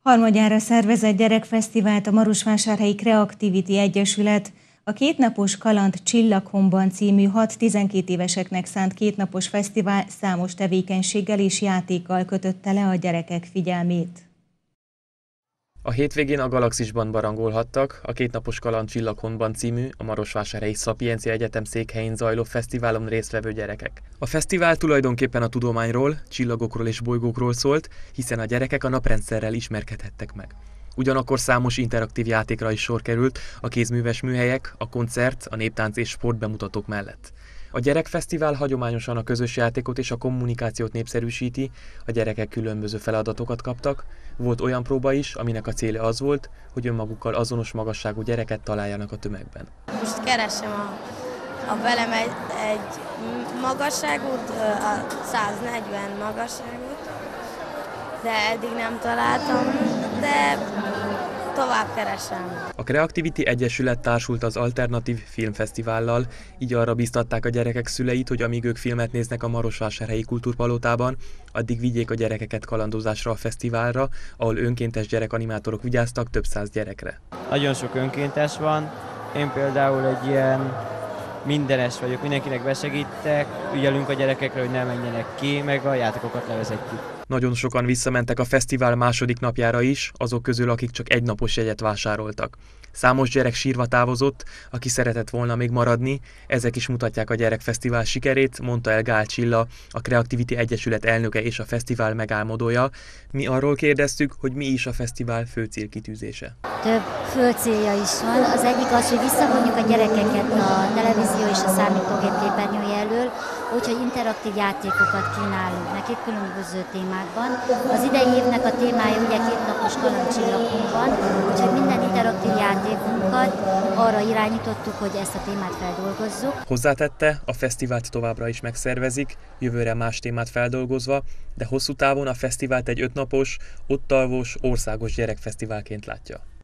Harmadjára szervezett gyerekfesztivált a Marosvásárhelyi Kreativity Egyesület. A kétnapos Kaland Csillaghomban című 6-12 éveseknek szánt kétnapos fesztivál számos tevékenységgel és játékkal kötötte le a gyerekek figyelmét. A hétvégén a Galaxisban barangolhattak a kétnapos Kaland Csillaghomban című, a Marosvásárhelyi Szapiencia Egyetem székhelyén zajló fesztiválon résztvevő gyerekek. A fesztivál tulajdonképpen a tudományról, csillagokról és bolygókról szólt, hiszen a gyerekek a naprendszerrel ismerkedhettek meg. Ugyanakkor számos interaktív játékra is sor került a kézműves műhelyek, a koncert, a néptánc és sportbemutatók mellett. A gyerekfesztivál hagyományosan a közös játékot és a kommunikációt népszerűsíti, a gyerekek különböző feladatokat kaptak. Volt olyan próba is, aminek a célja az volt, hogy önmagukkal azonos magasságú gyereket találjanak a tömegben. Most keresem a velem egy magasságot, a 140 magasságot, de eddig nem találtam, de tovább keresem. A Creativity Egyesület társult az Alternatív Filmfesztivállal, így arra bíztatták a gyerekek szüleit, hogy amíg ők filmet néznek a Marosvásárhelyi Kultúrpalotában, addig vigyék a gyerekeket kalandozásra a fesztiválra, ahol önkéntes gyerekanimátorok vigyáztak több száz gyerekre. Nagyon sok önkéntes van, én például egy ilyen mindenes vagyok, mindenkinek besegítek, ügyelünk a gyerekekre, hogy ne menjenek ki, meg a játékokat levezetjük. Nagyon sokan visszamentek a fesztivál második napjára is, azok közül, akik csak egy napos jegyet vásároltak. Számos gyerek sírva távozott, aki szeretett volna még maradni, ezek is mutatják a gyerekfesztivál sikerét, mondta el Gál Csilla, a Creativity Egyesület elnöke és a fesztivál megálmodója. Mi arról kérdeztük, hogy mi is a fesztivál fő célkitűzése. Több fő célja is van. Az egyik az, hogy visszavonjuk a gyerekeket a televízió és a számítógép képernyője elől, úgyhogy interaktív játékokat kínálunk nekik különböző témákban. Az idei évnek a témája ugye kétnapos Kaland Csillaghomban, úgyhogy minden interaktív játékunkat arra irányítottuk, hogy ezt a témát feldolgozzuk. Hozzátette, a fesztivált továbbra is megszervezik, jövőre más témát feldolgozva, de hosszú távon a fesztivált egy 5 napos, ott alvós, országos gyerekfesztiválként látja.